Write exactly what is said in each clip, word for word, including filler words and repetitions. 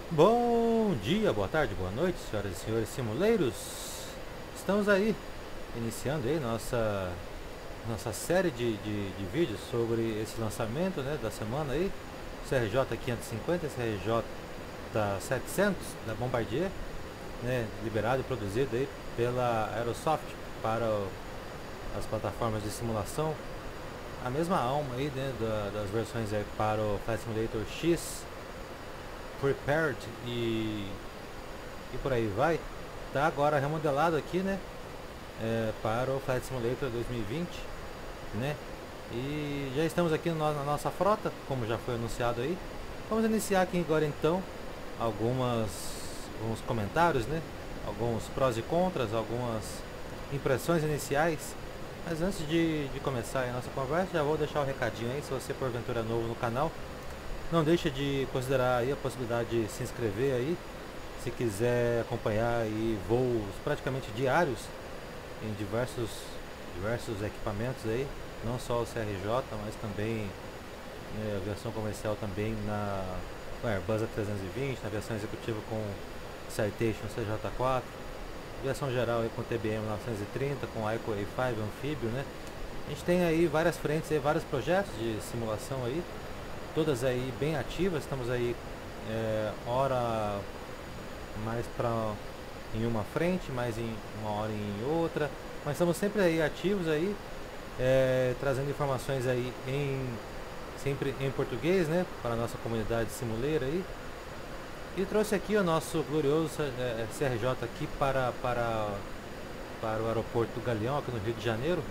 Bom dia, boa tarde, boa noite, senhoras e senhores simuleiros. Estamos aí, iniciando aí nossa, nossa série de, de, de vídeos sobre esse lançamento, né, da semana aí. C R J quinhentos e cinquenta, C R J setecentos da Bombardier, né, liberado e produzido aí pela Aerosoft para o, as plataformas de simulação. A mesma alma aí, né, da, das versões aí para o Flight Simulator X, Prepared e, e por aí vai. Tá agora remodelado aqui, né, é, para o Flight Simulator dois mil e vinte, né? E já estamos aqui no, na nossa frota, como já foi anunciado aí. Vamos iniciar aqui agora então algumas alguns comentários, né? Alguns prós e contras, algumas impressões iniciais. Mas antes de, de começar a nossa conversa, já vou deixar o um recadinho aí, se você porventura é novo no canal, não deixa de considerar aí a possibilidade de se inscrever aí, se quiser acompanhar aí voos praticamente diários em diversos, diversos equipamentos aí, não só o C R J, mas também, né, aviação comercial também na Airbus A trezentos e vinte, na aviação executiva com Citation C J quatro, aviação geral aí com T B M novecentos e trinta, com I C O A cinco, anfíbio, né? A gente tem aí várias frentes, aí, vários projetos de simulação aí, todas aí bem ativas. Estamos aí é, hora mais para em uma frente, mais em uma hora em outra, mas estamos sempre aí ativos aí, é, trazendo informações aí em sempre em português, né, para a nossa comunidade simuleira aí. E trouxe aqui o nosso glorioso é, C R J aqui para para para o aeroporto do Galeão, aqui no Rio de Janeiro.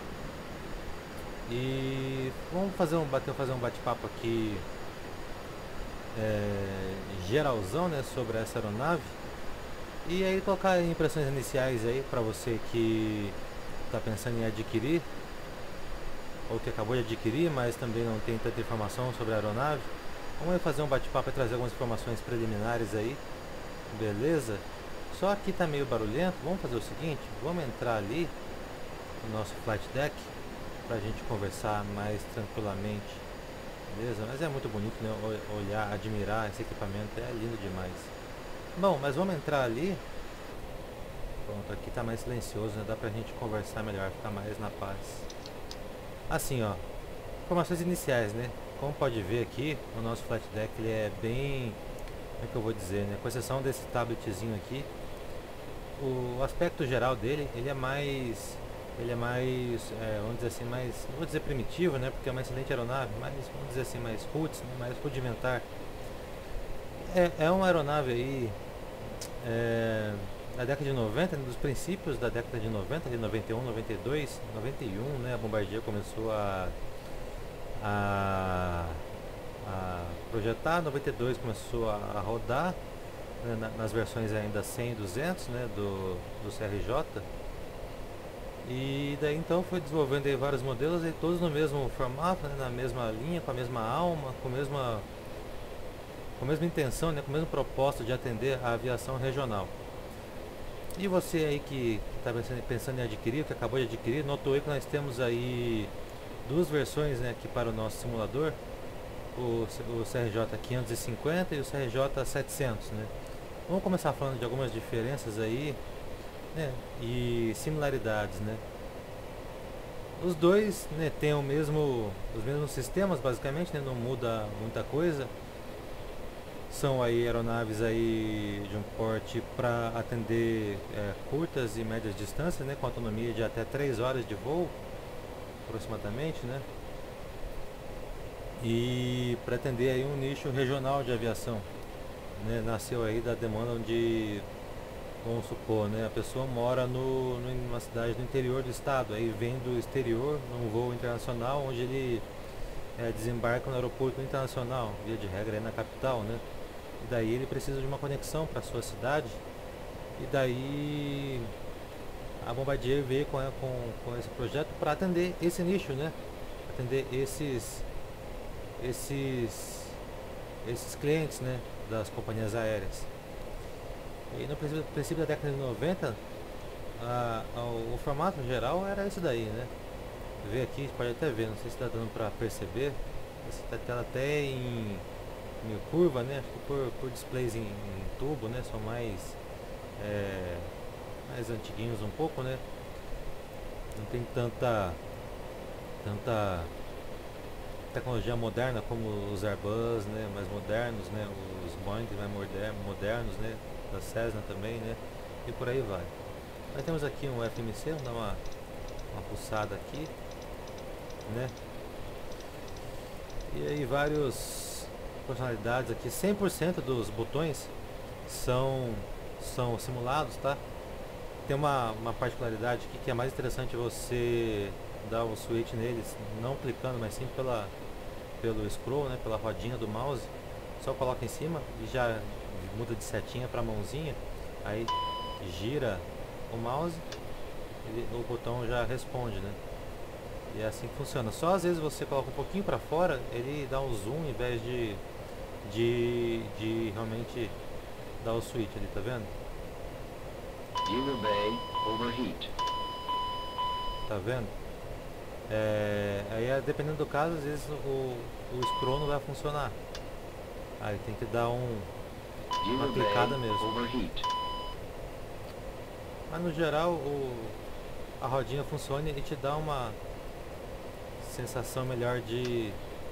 E vamos fazer um bater fazer um bate-papo aqui, é, geralzão, né, sobre essa aeronave. E aí colocar impressões iniciais aí para você que está pensando em adquirir ou que acabou de adquirir, mas também não tem tanta informação sobre a aeronave. Vamos aí fazer um bate-papo e trazer algumas informações preliminares aí, beleza? Só aqui tá meio barulhento. Vamos fazer o seguinte, vamos entrar ali no nosso flight deck pra gente conversar mais tranquilamente, beleza? Mas é muito bonito, né? Olhar, admirar esse equipamento, é lindo demais. Bom, mas vamos entrar ali. Pronto, aqui tá mais silencioso, né? Dá pra gente conversar melhor, ficar mais na paz. Assim, ó, informações iniciais, né? Como pode ver aqui, o nosso flight deck ele é bem, como é que eu vou dizer, né? Com exceção desse tabletzinho aqui, o aspecto geral dele, ele é mais, ele é mais, é, vamos dizer assim, mais, não vou dizer primitivo, né? Porque é uma excelente aeronave, mas vamos dizer assim, mais roots, né? Mais rudimentar. É, é uma aeronave aí, é, da década de noventa, né, dos princípios da década de noventa, de noventa e um, noventa e dois, noventa e um, né, a Bombardier começou a, a, a projetar, noventa e dois começou a, a rodar, né, na, nas versões ainda cem e duzentos, né, do, do C R J. E daí então foi desenvolvendo aí vários modelos, aí todos no mesmo formato, né, na mesma linha, com a mesma alma, com a mesma, com a mesma intenção, né, com a mesma proposta de atender a aviação regional. E você aí que está pensando em adquirir, que acabou de adquirir, notou aí que nós temos aí duas versões, né, aqui para o nosso simulador, o, o C R J quinhentos e cinquenta e o C R J setecentos, né? Vamos começar falando de algumas diferenças aí, né, e similaridades, né? Os dois, né, têm o mesmo, os mesmos sistemas basicamente, né, não muda muita coisa. São aí aeronaves aí de um porte para atender é, curtas e médias distâncias, né, com autonomia de até três horas de voo, aproximadamente, né? E para atender aí um nicho regional de aviação, né? Nasceu aí da demanda onde, vamos supor, né, a pessoa mora no, no, numa cidade do interior do estado, aí vem do exterior num voo internacional, onde ele é, desembarca no aeroporto internacional, via de regra aí na capital, né? E daí ele precisa de uma conexão para a sua cidade. E daí a Bombardier veio com, com, com esse projeto para atender esse nicho, né? Atender esses, esses, esses clientes, né, das companhias aéreas. E no princípio, princípio da década de noventa, a, a, o formato geral era esse daí, né? Vê aqui, pode até ver, não sei se está dando para perceber. Essa tela até em meio curva, né? Acho que por, por displays em, em tubo, né? São mais é, mais antiguinhos um pouco, né? Não tem tanta tanta tecnologia moderna como os Airbus, né? Mais modernos, né? Os Boeing mais moder modernos, né? Da Cessna também, né? E por aí vai. Nós temos aqui um F M C, vamos dar uma uma pulsada aqui, né? E aí vários funcionalidades aqui, cem por cento dos botões são são simulados, tá? Tem uma, uma particularidade aqui que é mais interessante você dar o switch neles, não clicando, mas sim pela, pelo scroll, né? Pela rodinha do mouse. Só coloca em cima e já muda de setinha para mãozinha. Aí gira o mouse e o botão já responde, né? E é assim que funciona. Só às vezes você coloca um pouquinho para fora, ele dá um zoom em vez de, de, de realmente dar o switch ali, tá vendo? User Bay overheat. Tá vendo? É, aí é, dependendo do caso, às vezes o, o scroll não vai funcionar. Aí tem que dar um, uma User clicada Bay mesmo. overheat. Mas no geral o, a rodinha funciona e te dá uma sensação melhor de,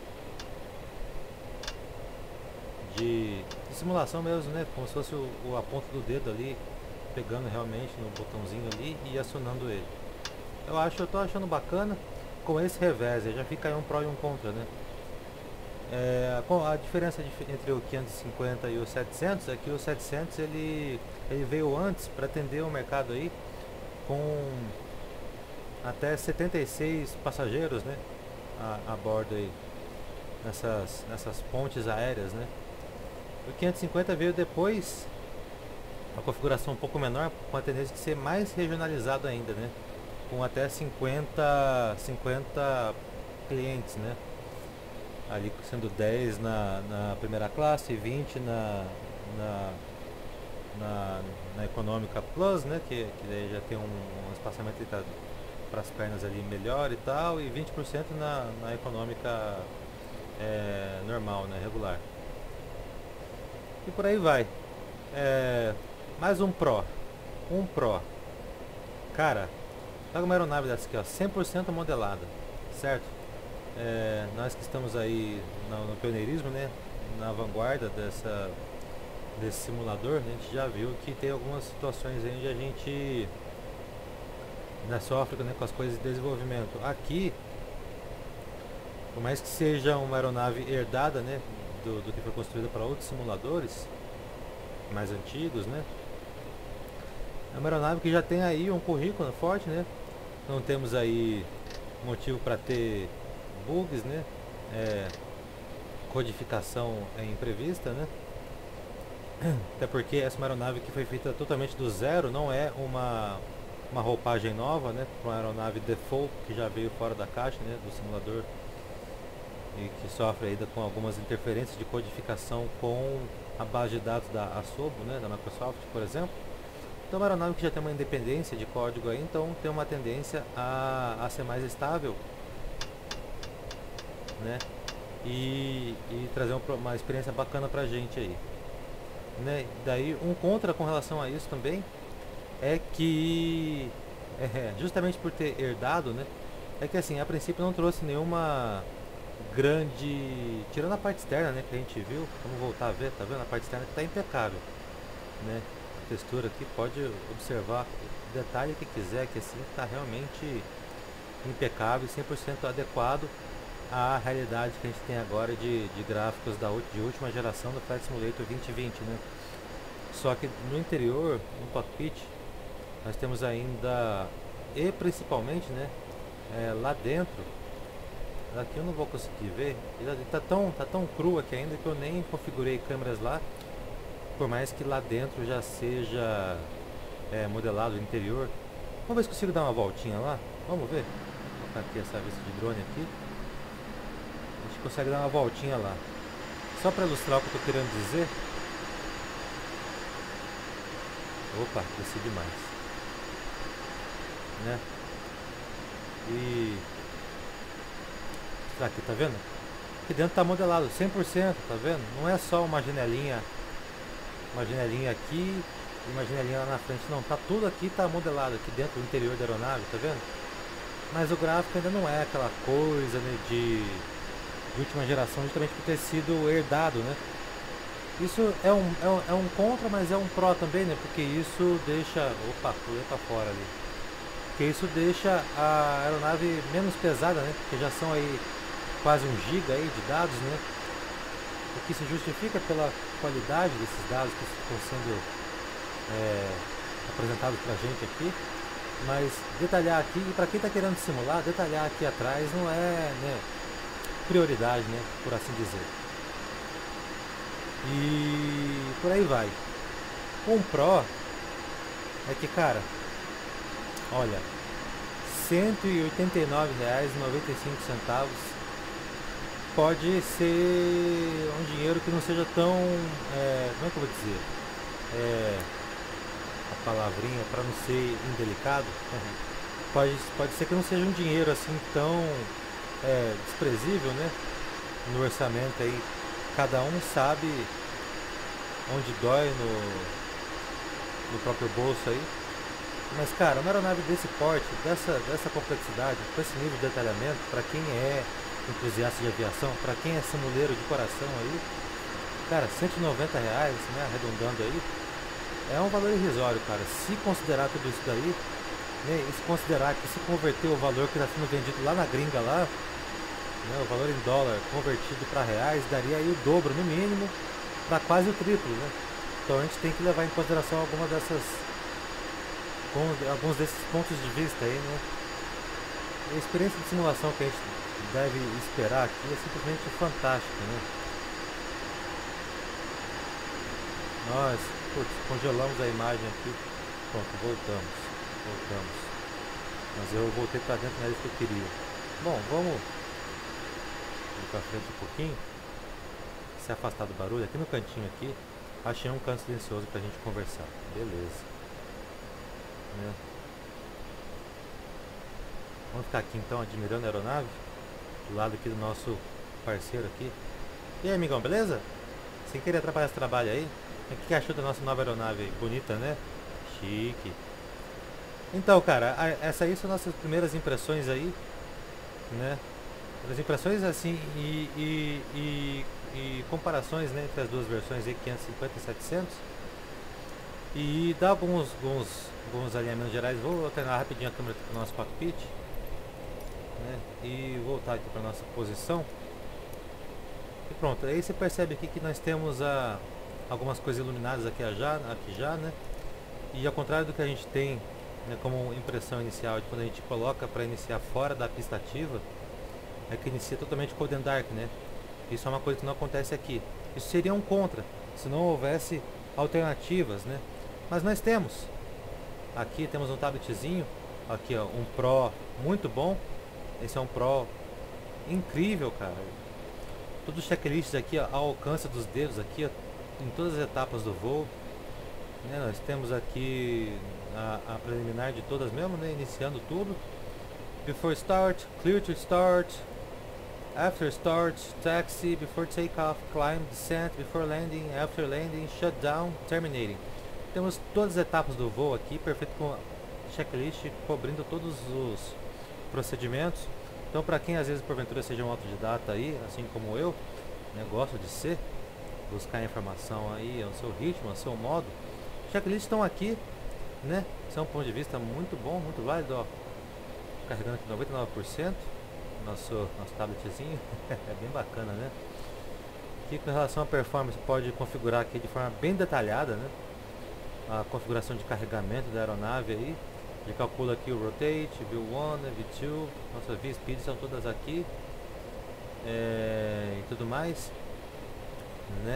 de, de simulação mesmo, né? Como se fosse o, o, a ponta do dedo ali, pegando realmente no botãozinho ali e acionando ele. Eu acho, eu tô achando bacana com esse revés, já fica aí um pró e um contra, né? É, a diferença entre o quinhentos e cinquenta e o setecentos é que o setecentos ele, ele veio antes para atender o mercado aí com até setenta e seis passageiros, né, a, a bordo aí nessas, nessas pontes aéreas, né? O quinhentos e cinquenta veio depois, a configuração um pouco menor, com a tendência de ser mais regionalizado ainda, né? Com até cinquenta, cinquenta clientes, né? Ali sendo dez na, na primeira classe e vinte na, na, na, na econômica plus, né? Que, que daí já tem um, um espaçamento para as pernas ali melhor e tal, e vinte por cento na, na econômica é, normal, né? Regular. E por aí vai. É, mais um Pro. Um Pro. Cara, pega uma aeronave dessa aqui, ó, cem por cento modelada, certo? É, nós que estamos aí no, no pioneirismo, né, na vanguarda dessa, desse simulador, né, a gente já viu que tem algumas situações aí onde a gente né, sofre, né, com as coisas de desenvolvimento. Aqui, por mais que seja uma aeronave herdada, né, do, do que foi construída para outros simuladores mais antigos, né, é uma aeronave que já tem aí um currículo forte, né, não temos aí motivo para ter bugs, né? É, codificação é imprevista, né? Até porque essa é uma aeronave que foi feita totalmente do zero, não é uma, uma roupagem nova, né? Uma aeronave default que já veio fora da caixa, né? Do simulador e que sofre ainda com algumas interferências de codificação com a base de dados da Asobo, né? Da Microsoft, por exemplo. Então, é uma aeronave que já tem uma independência de código aí, então tem uma tendência a, a ser mais estável, né? E, e trazer uma, uma experiência bacana pra gente aí, né? Daí um contra com relação a isso também é que é, justamente por ter herdado, né? É que assim, a princípio não trouxe nenhuma grande, tirando a parte externa, né, que a gente viu, vamos voltar a ver, tá vendo? A parte externa que tá impecável, né? A textura aqui, pode observar o detalhe que quiser, que assim tá realmente impecável, cem por cento adequado à realidade que a gente tem agora de, de gráficos da de última geração do Flight Simulator vinte vinte, né? Só que no interior, no cockpit, nós temos ainda, e principalmente, né, é, lá dentro, aqui eu não vou conseguir ver, ele tá tão, tá tão cru aqui ainda que eu nem configurei câmeras lá, por mais que lá dentro já seja é, modelado o interior. Vamos ver se consigo dar uma voltinha lá, vamos ver, vou colocar aqui essa vista de drone aqui. A gente consegue dar uma voltinha lá. Só para ilustrar o que eu estou querendo dizer. Opa, desci demais. Né? E... aqui, tá vendo? aqui dentro tá modelado cem por cento, tá vendo? Não é só uma janelinha, uma janelinha aqui e uma janelinha lá na frente, não, tá tudo aqui, tá modelado aqui dentro do interior da aeronave, tá vendo? Mas o gráfico ainda não é aquela coisa, né, de, de última geração, justamente por ter sido herdado, né? Isso é um, é um, é um contra, mas é um pró também, né? Porque isso deixa... Opa, pulei pra fora ali. Porque isso deixa a aeronave menos pesada, né? Porque já são aí quase um giga aí de dados, né? O que se justifica pela qualidade desses dados que estão sendo é, apresentados pra gente aqui. Mas detalhar aqui, e para quem está querendo simular, detalhar aqui atrás não é, né, prioridade, né? Por assim dizer. E por aí vai. Um Pro é que, cara, olha, cento e oitenta e nove reais e noventa e cinco centavos pode ser um dinheiro que não seja tão, é, como é que eu vou dizer, é, a palavrinha para não ser indelicado, pode, pode ser que não seja um dinheiro assim tão é, desprezível, né, no orçamento aí. Cada um sabe onde dói no, no próprio bolso aí. Mas, cara, uma aeronave desse porte, dessa, dessa complexidade, com esse nível de detalhamento, para quem é entusiasta de aviação, para quem é simuleiro de coração aí, cara, cento e noventa reais, né, arredondando aí, é um valor irrisório, cara. Se considerar tudo isso daí, né, e se considerar que se converter o valor que está sendo vendido lá na gringa lá, né, o valor em dólar convertido para reais, daria aí o dobro no mínimo, para quase o triplo, né? Então a gente tem que levar em consideração alguma dessas, alguns desses pontos de vista aí, né? A experiência de simulação que a gente deve esperar aqui é simplesmente fantástica, né? Nós, putz, congelamos a imagem aqui, pronto, voltamos, voltamos. Mas eu voltei para dentro, não era isso que eu queria. Bom, vamos para frente um pouquinho, se afastar do barulho. Aqui no cantinho aqui achei um canto silencioso pra gente conversar, beleza, né? Vamos ficar aqui então admirando a aeronave do lado aqui do nosso parceiro aqui. E aí, amigão, beleza? Sem querer atrapalhar esse trabalho aí, o que achou da nossa nova aeronave aí? Bonita, né? Chique. Então, cara, a, essa aí são nossas primeiras impressões aí, né? As impressões assim e, e, e, e comparações, né, entre as duas versões aí, quinhentos e cinquenta e setecentos, e dá alguns, alguns, alguns alinhamentos gerais. Vou alternar rapidinho a câmera aqui para o nosso cockpit, né, e voltar aqui para nossa posição. E pronto, aí você percebe aqui que nós temos a, algumas coisas iluminadas aqui já, aqui já, né, e ao contrário do que a gente tem, né, como impressão inicial de quando a gente coloca para iniciar fora da pista ativa, é que inicia totalmente Cold and Dark, né? Isso é uma coisa que não acontece aqui. Isso seria um contra, se não houvesse alternativas, né? Mas nós temos. Aqui temos um tabletzinho, aqui ó, um Pro muito bom. Esse é um Pro incrível, cara. Todos os checklists aqui ó, ao alcance dos dedos aqui, ó, em todas as etapas do voo, né? Nós temos aqui a, a preliminar de todas mesmo, né? Iniciando tudo. Before start, clear to start. After start, taxi, before takeoff, climb, descent, before landing, after landing, shutdown, terminating. Temos todas as etapas do voo aqui, perfeito, com checklist cobrindo todos os procedimentos. Então, para quem às vezes porventura seja um autodidata aí, assim como eu, né, gosto de ser, buscar informação aí ao seu ritmo, ao seu modo, checklists estão aqui, né? Esse é um ponto de vista muito bom, muito válido, ó. Carregando aqui noventa e nove por cento. Nosso, nosso tabletzinho é bem bacana, né? Aqui com relação à performance, pode configurar aqui de forma bem detalhada, né? A configuração de carregamento da aeronave aí. Ele calcula aqui o rotate, V um, V dois, nossa V-speed são todas aqui, é, e tudo mais, né?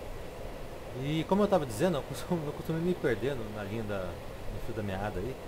E como eu estava dizendo, eu costumo, eu costumo me perdendo na linha da, no fio da meada aí.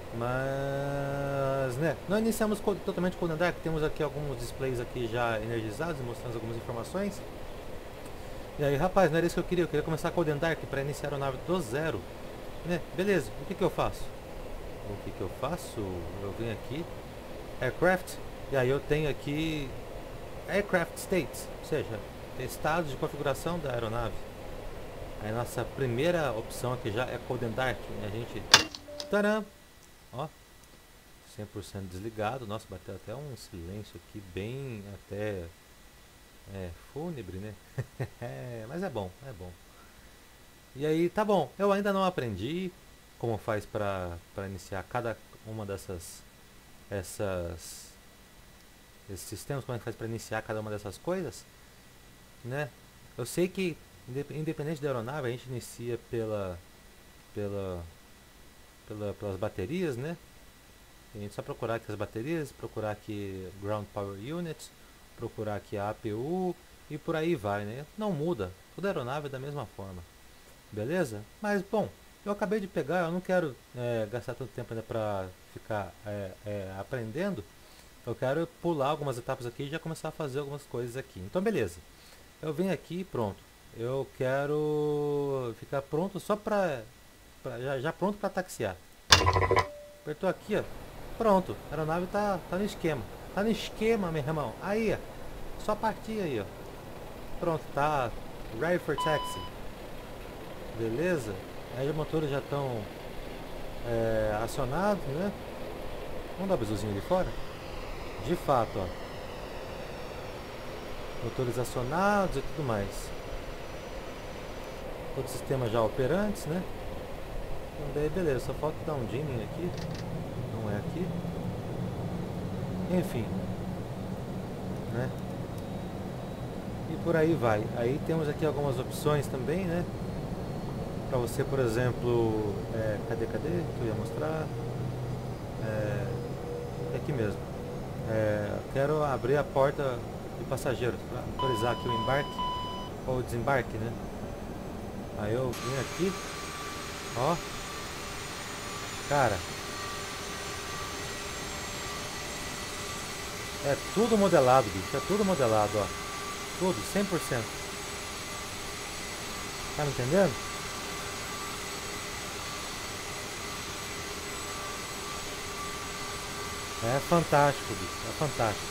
Mas, né, nós iniciamos totalmente com o Dark. Temos aqui alguns displays aqui já energizados, mostrando algumas informações. E aí, rapaz, não era isso que eu queria. Eu queria começar com o Dark para iniciar a nave do zero, né? Beleza, o que que eu faço? O que que eu faço? Eu venho aqui, Aircraft, e aí eu tenho aqui Aircraft States, ou seja, estados de configuração da aeronave. Aí nossa primeira opção aqui já é Cold and Dark, né? A gente... Tcharam! Ó, cem por cento desligado. Nossa, bateu até um silêncio aqui bem até é, fúnebre, né? Mas é bom, é bom. E aí, tá bom, eu ainda não aprendi como faz para para iniciar cada uma dessas essas esses sistemas, como é que faz para iniciar cada uma dessas coisas, né? Eu sei que independente da aeronave a gente inicia pela pela, pela pelas baterias, né? A gente só procurar aqui as baterias, procurar aqui Ground Power Units, procurar aqui a A P U e por aí vai, né? Não muda, toda aeronave é da mesma forma. Beleza? Mas bom, eu acabei de pegar, eu não quero é, gastar tanto tempo ainda para ficar é, é, aprendendo. Eu quero pular algumas etapas aqui e já começar a fazer algumas coisas aqui. Então beleza, eu venho aqui, pronto. Eu quero ficar pronto só para já, já pronto para taxiar. Apertou aqui, ó. Pronto, a aeronave tá, tá no esquema. Tá no esquema, meu irmão. Aí, ó. Só partir aí, ó. Pronto, tá ready for taxi. Beleza? Aí os motores já estão é, acionados, né? Vamos dar um bizuzinho ali fora? De fato, ó. Motores acionados e tudo mais. Todo o sistema já operantes, né? Então daí beleza, só falta dar um dimming aqui. Não é aqui. Enfim. Né? E por aí vai. Aí temos aqui algumas opções também, né? Para você, por exemplo, é, cadê, cadê que eu ia mostrar? É, é aqui mesmo. É, quero abrir a porta de passageiros para autorizar aqui o embarque ou o desembarque, né? Aí eu vim aqui, ó, cara, é tudo modelado, bicho, é tudo modelado, ó, tudo, cem por cento. Tá me entendendo? É fantástico, bicho, é fantástico.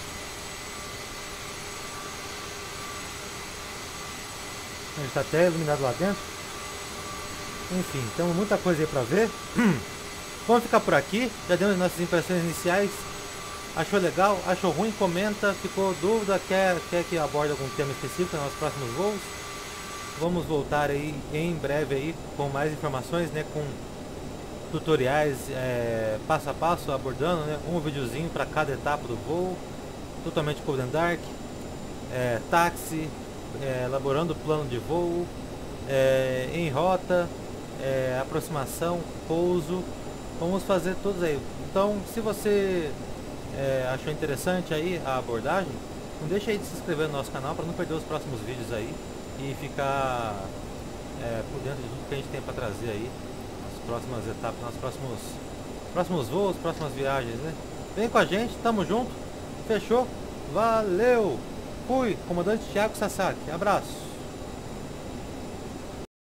A gente está até iluminado lá dentro. Enfim, temos muita coisa aí pra ver. Vamos ficar por aqui. Já demos nossas impressões iniciais. Achou legal? Achou ruim? Comenta. Ficou dúvida? Quer, quer que aborde algum tema específico nos próximos voos? Vamos voltar aí em breve aí com mais informações, né? Com tutoriais é, passo a passo abordando, né? Um videozinho para cada etapa do voo. Totalmente Cold and Dark. É, táxi. É, elaborando o plano de voo. É, em rota. É, aproximação. Pouso. Vamos fazer todos aí. Então, se você é, achou interessante aí a abordagem, não deixa aí de se inscrever no nosso canal para não perder os próximos vídeos aí e ficar é, por dentro de tudo que a gente tem para trazer aí nas próximas etapas, nos próximos próximos voos, próximas viagens, né? Vem com a gente, tamo junto, fechou, valeu, fui, comandante Thiago Sasaki, abraço.